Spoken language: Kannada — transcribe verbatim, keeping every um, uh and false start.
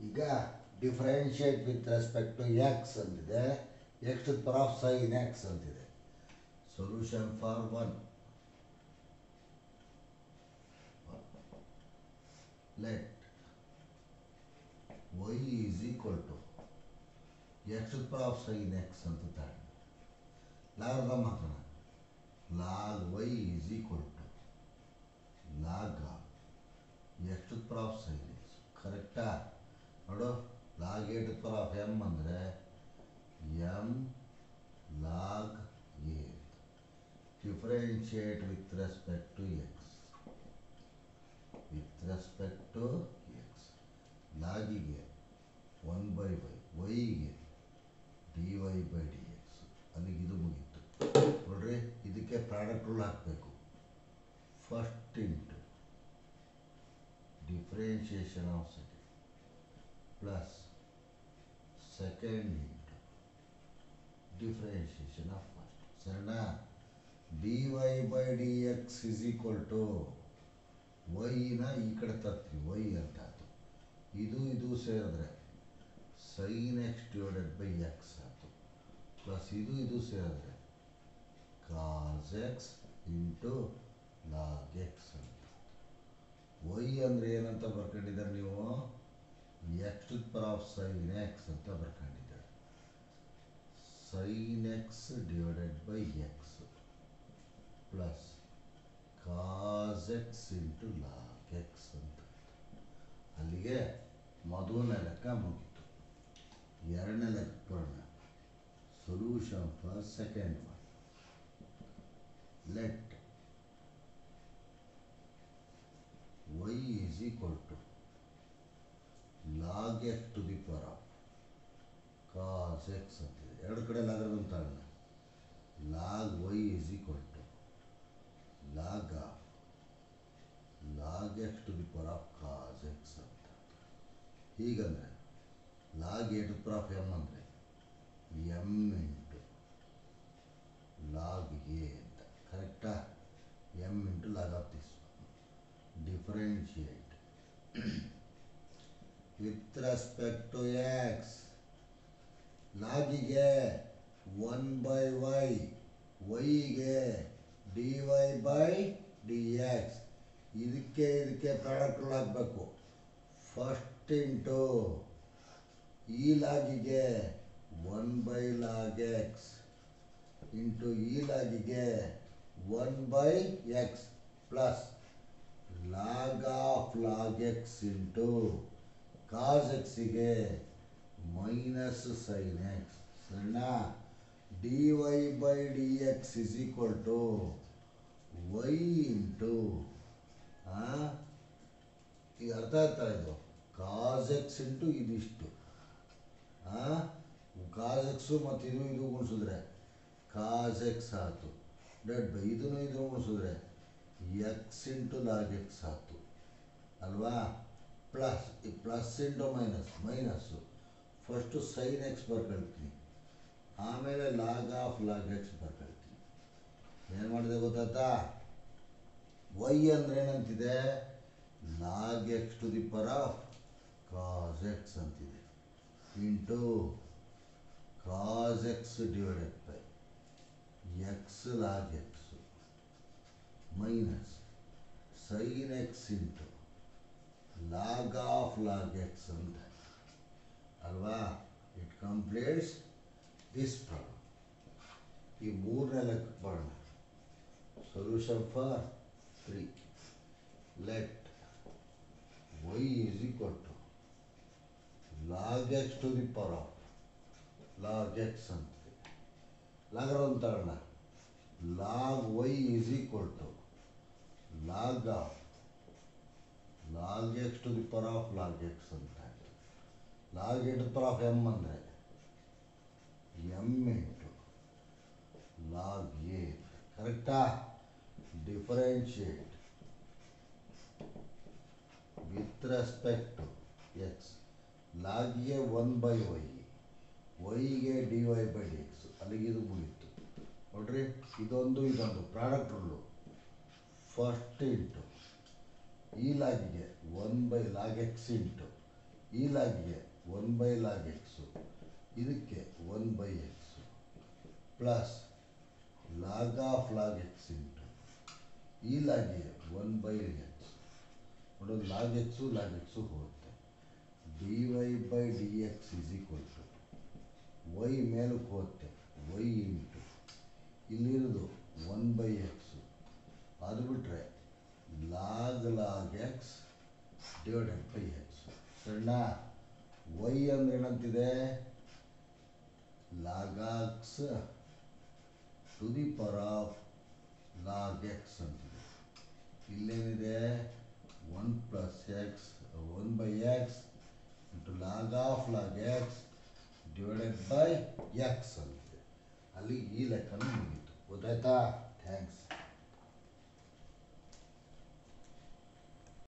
ಈಗ differentiate with respect to x ಅಂತಿದೆ, x to the power of sine x ಅಂತಿದೆ. Solution for one, let y is equal to x to the power of sine x ಅಂತ ತಾಳಿ ಲಾಗದ ಮಾತನ log y is equal to log x to the power of sine x. ಕರೆಕ್ಟಾ? ನೋಡು, log a to the power of m ಅಂದರೆ m log a. Differentiate with respect to x, with respect to x. ಲಾಗಿಗೆ ಒನ್ ಬೈ ವೈ, ವೈಗೆ d y by d x. ಅಲ್ಲಿಗೆ ಇದು ಮುಗೀತು. ನೋಡ್ರಿ, ಇದಕ್ಕೆ ಪ್ರಾಡಕ್ಟ್ ರೂಲ್ ಹಾಕಬೇಕು. First into differentiation of second plus second into differentiation of first. ಸರಿನಾ? D y by d x is equal to ವೈನ ಈ ಕಡೆ ತರ್ತೀವಿ, ವೈ ಅಂತ ಆಯಿತು. ಇದು ಇದು ಸೇರಿದ್ರೆ sine x divided by x ಆಯಿತು, ಪ್ಲಸ್ ಇದು ಇದು ಸೇರಿದ್ರೆ cos x into log x ಅಂತ. ವೈ ಅಂದರೆ ಏನಂತ ಬರ್ಕೊಂಡಿದ್ದಾರೆ ನೀವು? X to the power of sine x ಅಂತ ಬರ್ಕೊಂಡಿದ್ದಾರೆ. Sine x divided by x plus cos x into log x ಅಂತ. ಅಲ್ಲಿಗೆ ಮೊದಲನೇ ಲೆಕ್ಕ ಮುಗೀತು. ಎರಡನೇ ಲೆಕ್ಕ ಬರೋಣ. Solution for second one, let y is equal to log x to the power of cos x ಅಂತಿದೆ. ಎರಡು ಕಡೆ ಲಾಗರಿದಮ್ ತಾಳೋಣ. log y is equal to log of log x to the power of cos x ಅಂತ. ಹೀಗಂದರೆ log a to the power of m ಅಂದರೆ m ಇಂಟು log a ಅಂತ. ಕರೆಕ್ಟಾ? m into log of this. Differentiate with respect to x. ಲಾಗಿಗೆ ಒನ್ ಬೈ ವೈ, ವೈಗೆ d y by d x. ಇದಕ್ಕೆ ಇದಕ್ಕೆ ಪ್ರಾಡಕ್ಟ್ ರೂಲ್ ಹಾಕಬೇಕು. ಫಸ್ಟ್ ಇಂಟು ಈ ಲಾಗಿಗೆ one by log x into ಈ ಲಾಗಿಗೆ one by x plus log of log x into cos ಎಕ್ಸಿಗೆ ಮೈನಸ್ ಸೈನ್ ಎಕ್ಸ್. ಸರಿನಾ? D y by d x is equal to y into, ಈಗ ಅರ್ಥ ಆಗ್ತಾ ಇದು, ಕಾಸ್ ಎಕ್ಸ್ ಇಂಟು ಇದಿಷ್ಟು. ಕಾಸ್ ಎಕ್ಸು ಮತ್ತು ಇದು ಇದು ಗುಣಿಸಿದ್ರೆ ಕಾಸ್ ಎಕ್ಸ್ ಆಯಿತು. ಡೆಡ್ ಬೈ ಇದನ್ನು ಇದನ್ನು ಗುಣಿಸಿದ್ರೆ ಎಕ್ಸ್ ಇಂಟು ಲಾಗ್ ಎಕ್ಸ್ ಆಯಿತು ಅಲ್ವಾ? ಪ್ಲಸ್ ಈ plus into minus minus. First sine x ಬರ್ಕೊಳ್ತೀನಿ, ಆಮೇಲೆ ಲಾಗ್ ಆಫ್ ಲಾಗ್ ಎಕ್ಸ್ ಬರ್ಕೊಳ್ತೀನಿ. ಏನು ಮಾಡಿದೆ ಗೊತ್ತಾಯ್ತಾ? ವೈ ಅಂದರೆ ಏನಂತಿದೆ? Log x to the power of cos x ಅಂತಿದೆ into cos x divided by x log x minus sine x into log of log x ಅಂತ ಅಲ್ವಾ? It completes this problem. ಈ ಮೂರನೇ ಲೆಕ್ಕ ಬರೋಣ. Solution for three, let y is equal to log x to the power of log x ಅಂತಿದೆ. ಲಾಗರಮ್ ತಗೋಣ. Log y is equal to log of log x to the power of log x ಅಂತ. Log a to the power of m ಅಂದರೆ ಎಮ್ ಇಂಟು ಲಾಗ್ ಎ. ಕರೆಕ್ಟಾ? Differentiate with respect to x. ಲಾಗಿಗೆ ಒನ್ ಬೈ ವೈ, ವೈಗೆ d y by d x. ಅಲ್ಲಿಗೆ ಇದು ಮುಗೀತು. ನೋಡ್ರಿ, ಇದೊಂದು ಇದೊಂದು ಪ್ರಾಡಕ್ಟ್ ರೂಲು. ಫಸ್ಟ್ ಇಂಟು ಈ ಲಾಗಿಗೆ one by log x into ಈ ಲಾಗ್ಗೆ ಒನ್ ಬೈ ಲಾಗ್ ಎಕ್ಸು, ಇದಕ್ಕೆ one by x plus log of log x into ಈ ಲಾಗ್ಗೆ ಒನ್ ಬೈ ಎಕ್ಸ್. ನೋಡೋದು ಲಾಗ್ ಎಕ್ಸು ಲಾಗ್ ಎಕ್ಸು ಹೋಗುತ್ತೆ. D y by d x is equal to y ಮೇಲಕ್ಕೆ ಹೋಗುತ್ತೆ ವೈ ಇಂಟು ಇಲ್ಲಿರೋದು ಒನ್ ಬೈ ಎಕ್ಸು, ಅದು ಬಿಟ್ಟರೆ log log x divided by x. ಸರಿನಾ? ವೈ ಅಂದರೆ ಏನಂತಿದೆ? Log x to the power of log x ಅಂತಿದೆ. ಇಲ್ಲೇನಿದೆ? One plus x one by x into log of log x divided by x ಅಂತಿದೆ. ಅಲ್ಲಿ ಈ ಲೆಕ್ಕನೂ ಮುಗೀತು. ಗೊತ್ತಾಯ್ತಾ? ಥ್ಯಾಂಕ್ಸ್.